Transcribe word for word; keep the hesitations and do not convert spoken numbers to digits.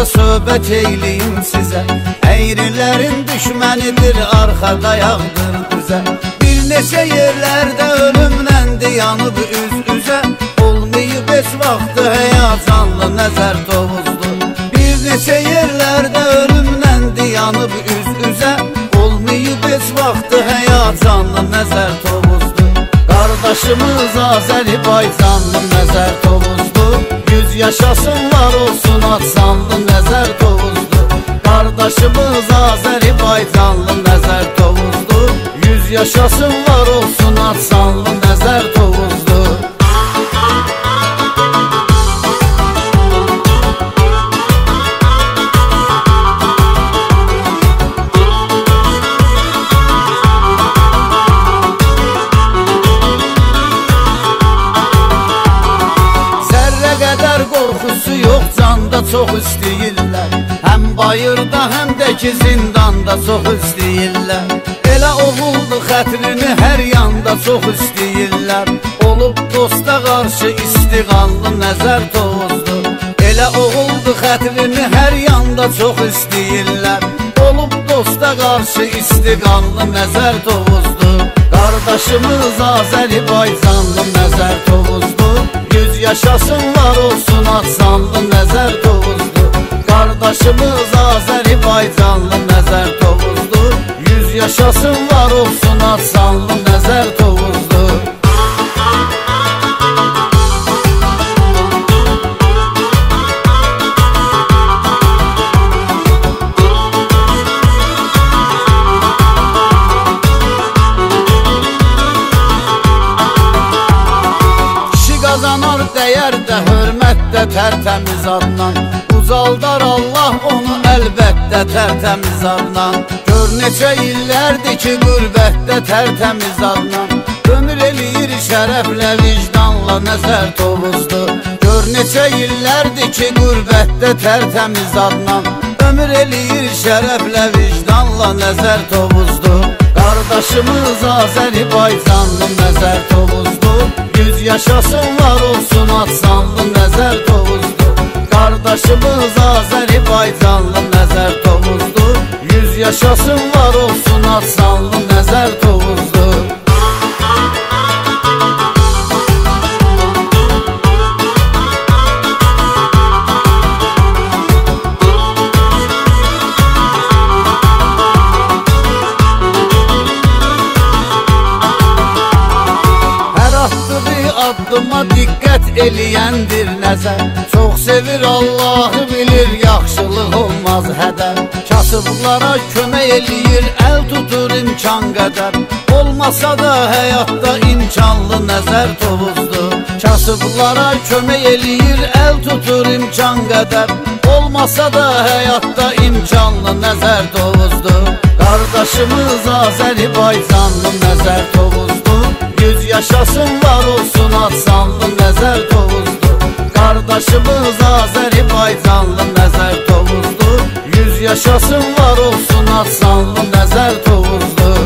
söhbət eyliyim sizə. Əyrilərin düşmənidir, arxada yağdır düzə. Bir neçə yerlərdə ölümləndi, yanıb üz-üzə. Olmayıb heç vaxtı həyacanlı nəzər tovuzdu. Bir neçə yerlərdə ölümləndi, yanıb üz-üzə. Olmayıb heç vaxtı həyacanlı nəzər tovuzdu. Qardaşımız Azərbaycanlı nəzər tovuzdu. Yüz yaşasın var olsun atsanlı nəzər tovuzdu. Qardaşımız Azərbaycanlı nəzər tovuzdu. Yüz yaşasın var olsun atsanlı nəzər tovuzdu. Qorxusu yox, canda çox istəyirlər. Həm bayırda, həm də ki zindanda çox istəyirlər. Elə oğuldu xətrini hər yanda çox istəyirlər. Olub dosta qarşı istiğanlı nəzər tovuzdu. Elə oğuldu xətrini hər yanda çox istəyirlər. Olub dosta qarşı istiğanlı nəzər tovuzdu. Qardaşımız Azərbaycanlı nəzər tovuzdu. Yüz yaşasın var olsun atsanlı nəzər tovuzdu. Qardaşımız Azərbaycanlı nəzər tovuzdu. Yüz yaşasın var olsun atsanlı nəzər tovuzdu. Qazanar dəyər də, hörmət də tərtəmiz adnan. Ucaldar Allah onu əlbəttə tərtəmiz adnan. Gör neçə illərdir ki qürbətdə tərtəmiz adnan. Ömür eləyir şərəflə, vicdanla nəzər tovuzdu. Gör neçə illərdir ki qürbətdə tərtəmiz adnan. Ömür eləyir şərəflə, vicdanla nəzər tovuzdu. Qardaşımız Azərbaycanlı nəzər tovuzdu. Yüz yaşasın var olsun atsanlı nəzər tovuzdu. Qardaşımız Azərbaycanlı nəzər tovuzdu. Yüz yaşasın var olsun atsanlı nəzər tovuzdu. Addıma diqqət eləyəndir nəzər. Çox sevir Allahı bilir, yaxşılıq olmaz hədər. Kasıblara kömək eləyir, əl tutur imkan qədər. Olmasa da həyatda imkanlı nəzər tovuzdu. Kasıblara kömək eləyir, əl tutur imkan qədər. Olmasa da həyatda imkanlı nəzər tovuzdu. Qardaşımız Azərbaycanlı nəzər tovuzdu. Yüz yaşasın var olsun atsanlı nəzər tovuzdu. Qardaşımız Azərbaycanlı nəzər tovuzdu. Yüz yaşasın var olsun atsanlı nəzər tovuzdu.